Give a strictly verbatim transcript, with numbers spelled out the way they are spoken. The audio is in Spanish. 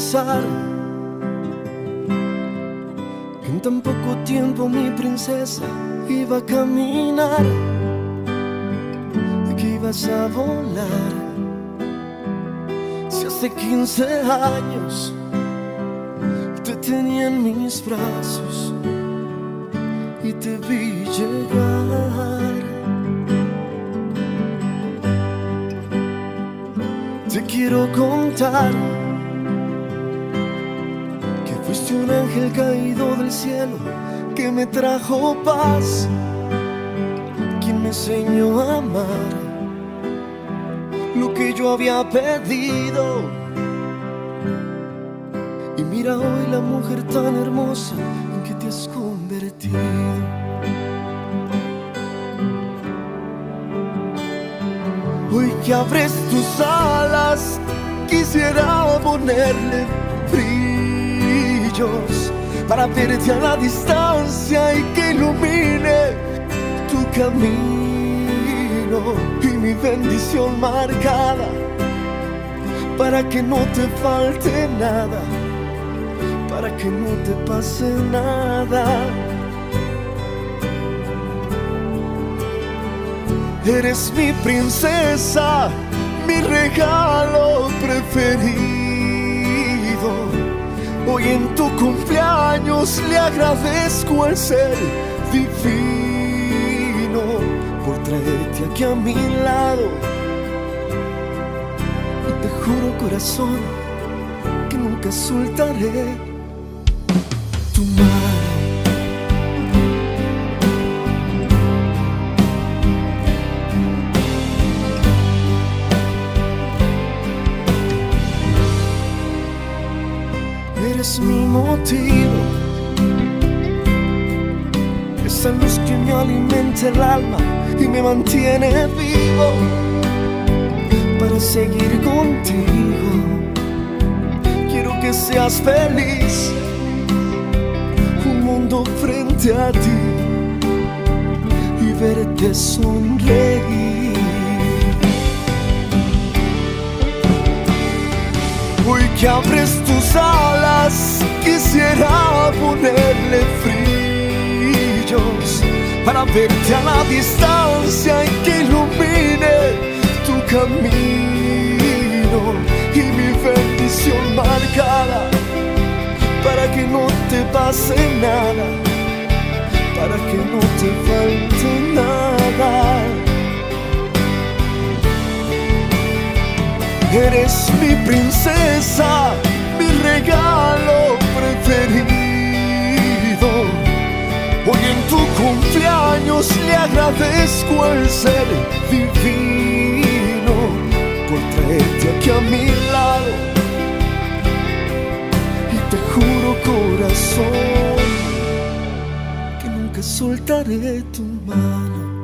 pensar que en tan poco tiempo mi princesa iba a caminar, que ibas a volar. Si hace quince años te tenía en mis brazos y te vi llegar. Te quiero contar que fuiste un ángel caído del cielo que me trajo paz, quien me enseñó a amar lo que yo había pedido. Y mira hoy la mujer tan hermosa en que te has convertido. Hoy que abres tus alas, quisiera ponerle brillos para verte a la distancia y que ilumine tu camino y mi bendición marcada para que no te falte nada, para que no te pase nada. Eres mi princesa, mi regalo preferido. Hoy en tu cumpleaños le agradezco el ser divino por traerte aquí a mi lado. Y te juro, corazón, que nunca soltaré tu mano. Eres mi motivo, esa luz que me alimenta el alma y me mantiene vivo para seguir contigo. Quiero que seas feliz, un mundo frente a ti y verte sonreír. Hoy que abres tus alas, quisiera ponerle brillos para verte a la distancia y que ilumine tu camino y mi bendición marcada para que no te pase nada, para que no te falte nada. Eres mi princesa, mi regalo preferido. Hoy en tu cumpleaños le agradezco el ser divino por traerte aquí a mi lado. Y te juro, corazón, que nunca soltaré tu mano.